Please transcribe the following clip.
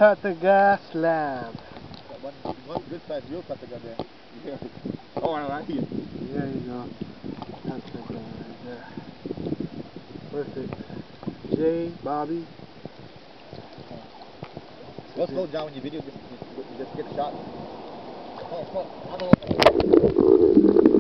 Tataga slab. One good size real Tataga there. Yeah. Oh, I like it. There you go. Tataga right there. Perfect. Jay, Bobby. Go slow down when you video, just get a shot. Come on.